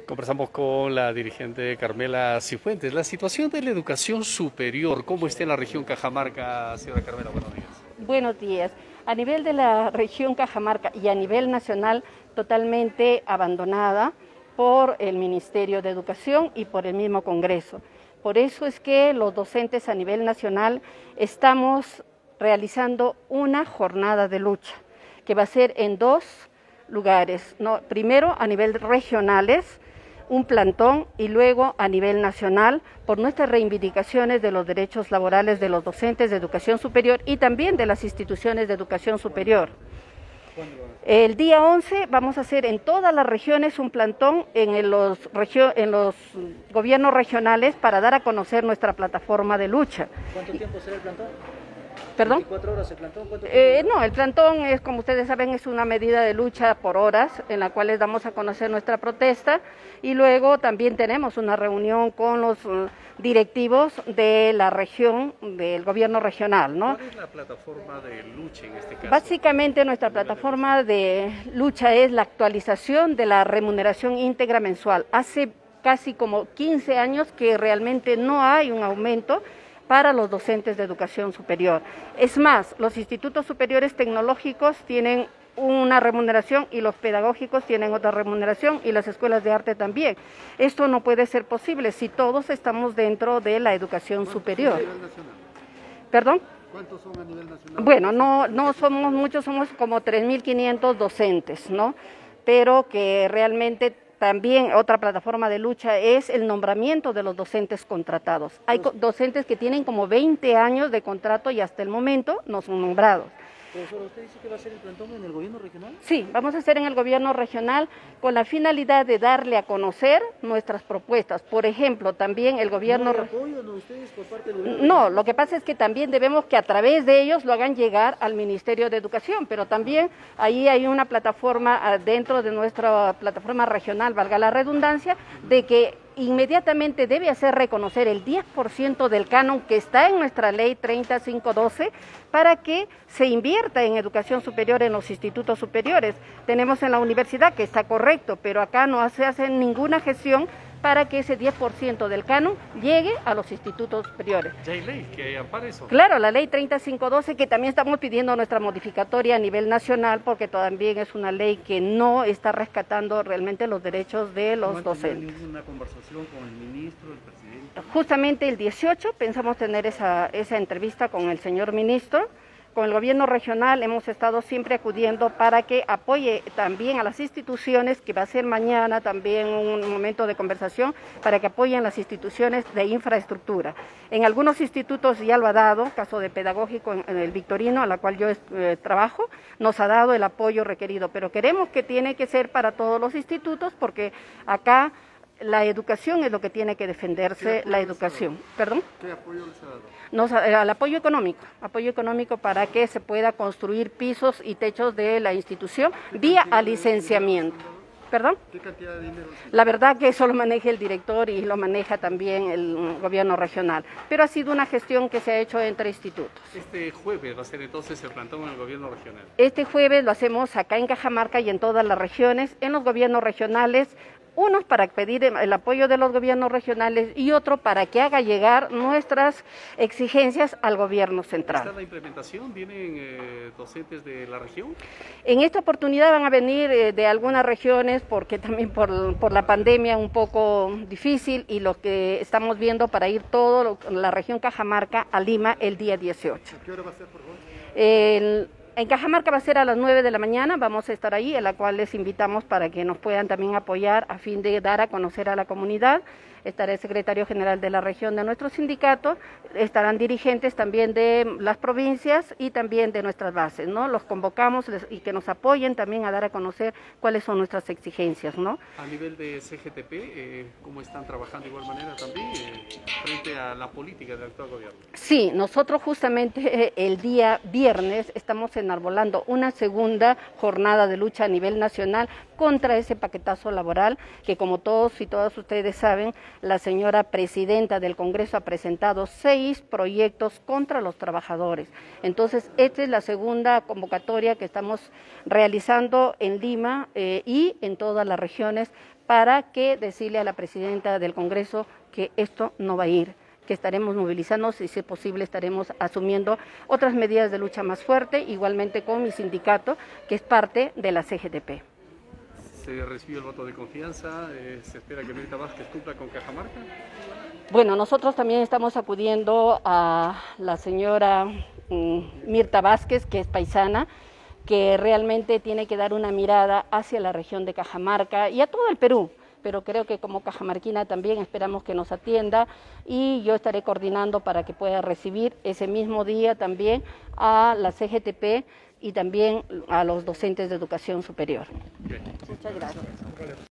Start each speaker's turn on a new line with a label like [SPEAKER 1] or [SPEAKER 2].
[SPEAKER 1] Conversamos con la dirigente Carmela Cifuentes. La situación de la educación superior, ¿cómo está en la región Cajamarca, señora Carmela? Buenos días.
[SPEAKER 2] Buenos días. A nivel de la región Cajamarca y a nivel nacional, totalmente abandonada por el Ministerio de Educación y por el mismo Congreso. Por eso es que los docentes a nivel nacional estamos realizando una jornada de lucha, que va a ser en dos lugares, ¿no? Primero a nivel regionales, un plantón, y luego a nivel nacional por nuestras reivindicaciones de los derechos laborales de los docentes de educación superior y también de las instituciones de educación superior. El día 11 vamos a hacer en todas las regiones un plantón en los gobiernos regionales para dar a conocer nuestra plataforma de lucha.
[SPEAKER 3] ¿Cuánto tiempo será el plantón?
[SPEAKER 2] ¿Perdón?
[SPEAKER 3] 24 horas el plantón.
[SPEAKER 2] No, el plantón es, como ustedes saben, es una medida de lucha por horas en la cual les damos a conocer nuestra protesta, y luego también tenemos una reunión con los directivos de la región, del gobierno regional, ¿no?
[SPEAKER 1] ¿Cuál es la plataforma de lucha en este caso?
[SPEAKER 2] Básicamente nuestra plataforma de lucha es la actualización de la remuneración íntegra mensual. Hace casi como 15 años que realmente no hay un aumento para los docentes de educación superior. Es más, los institutos superiores tecnológicos tienen una remuneración y los pedagógicos tienen otra remuneración, y las escuelas de arte también. Esto no puede ser posible si todos estamos dentro de la educación superior.
[SPEAKER 4] ¿Cuántos son a nivel nacional?
[SPEAKER 2] ¿Perdón?
[SPEAKER 4] ¿Cuántos son a nivel nacional?
[SPEAKER 2] Bueno, no somos muchos, somos como 3.500 docentes, ¿no? Pero que realmente también otra plataforma de lucha es el nombramiento de los docentes contratados. Hay docentes que tienen como 20 años de contrato y hasta el momento no son nombrados.
[SPEAKER 3] Profesora, ¿usted dice que va a ser el plantón en el gobierno regional?
[SPEAKER 2] Sí, vamos a hacer en el gobierno regional con la finalidad de darle a conocer nuestras propuestas. Por ejemplo, también el gobierno...
[SPEAKER 3] ¿No hay apoyo de ustedes por parte del gobierno?
[SPEAKER 2] No, lo que pasa es que también debemos que a través de ellos lo hagan llegar al Ministerio de Educación, pero también ahí hay una plataforma dentro de nuestra plataforma regional, valga la redundancia, de que inmediatamente debe hacer reconocer el 10% del canon que está en nuestra ley 3512 para que se invierta en educación superior en los institutos superiores. Tenemos en la universidad que está correcto, pero acá no se hace ninguna gestión para que ese 10% del canon llegue a los institutos superiores.
[SPEAKER 1] ¿Ya hay ley que ampara eso?
[SPEAKER 2] Claro, la ley 3512, que también estamos pidiendo nuestra modificatoria a nivel nacional, porque también es una ley que no está rescatando realmente los derechos de los docentes.
[SPEAKER 3] ¿No una conversación con el ministro, el presidente?
[SPEAKER 2] Justamente el 18 pensamos tener esa entrevista con el señor ministro. Con el gobierno regional hemos estado siempre acudiendo para que apoye también a las instituciones, que va a ser mañana también un momento de conversación, para que apoyen las instituciones de infraestructura. En algunos institutos ya lo ha dado, caso de pedagógico en el Victorino, a la cual yo trabajo, nos ha dado el apoyo requerido, pero queremos que tiene que ser para todos los institutos, porque acá la educación es lo que tiene que defenderse, la educación. ¿Perdón?
[SPEAKER 4] ¿Qué apoyo les ha dado?
[SPEAKER 2] Al apoyo económico para que se pueda construir pisos y techos de la institución vía a licenciamiento. ¿Perdón?
[SPEAKER 4] ¿Qué cantidad de dinero?
[SPEAKER 2] La verdad que eso lo maneja el director y lo maneja también el gobierno regional, pero ha sido una gestión que se ha hecho entre institutos.
[SPEAKER 1] Este jueves va a ser entonces el plantón en el gobierno regional.
[SPEAKER 2] Este jueves lo hacemos acá en Cajamarca y en todas las regiones, en los gobiernos regionales, unos para pedir el apoyo de los gobiernos regionales y otro para que haga llegar nuestras exigencias al gobierno central.
[SPEAKER 1] ¿Está la implementación? ¿Vienen docentes de la región?
[SPEAKER 2] En esta oportunidad van a venir de algunas regiones, porque también por la pandemia un poco difícil, y lo que estamos viendo para ir toda la región Cajamarca a Lima el día 18.
[SPEAKER 4] ¿A qué hora va a ser, por favor?
[SPEAKER 2] En Cajamarca va a ser a las 9 de la mañana, vamos a estar ahí, en la cual les invitamos para que nos puedan también apoyar a fin de dar a conocer a la comunidad. Estará el secretario general de la región de nuestro sindicato, estarán dirigentes también de las provincias y también de nuestras bases, ¿no? Los convocamos y que nos apoyen también a dar a conocer cuáles son nuestras exigencias, ¿no?
[SPEAKER 1] A nivel de CGTP, ¿cómo están trabajando de igual manera también frente a la política del actual gobierno?
[SPEAKER 2] Sí, nosotros justamente el día viernes estamos en enarbolando una segunda jornada de lucha a nivel nacional contra ese paquetazo laboral que, como todos y todas ustedes saben, la señora presidenta del Congreso ha presentado 6 proyectos contra los trabajadores. Entonces, esta es la segunda convocatoria que estamos realizando en Lima y en todas las regiones para que decirle a la presidenta del Congreso que esto no va a ir, que estaremos movilizándonos y si es posible estaremos asumiendo otras medidas de lucha más fuerte, igualmente con mi sindicato, que es parte de la CGTP.
[SPEAKER 1] ¿Se recibió el voto de confianza? ¿Se espera que Mirta Vázquez cumpla con Cajamarca?
[SPEAKER 2] Bueno, nosotros también estamos acudiendo a la señora Mirta Vázquez, que es paisana, que realmente tiene que dar una mirada hacia la región de Cajamarca y a todo el Perú, pero creo que como cajamarquina también esperamos que nos atienda y yo estaré coordinando para que pueda recibir ese mismo día también a la CGTP y también a los docentes de educación superior.
[SPEAKER 1] Okay.
[SPEAKER 2] Muchas gracias.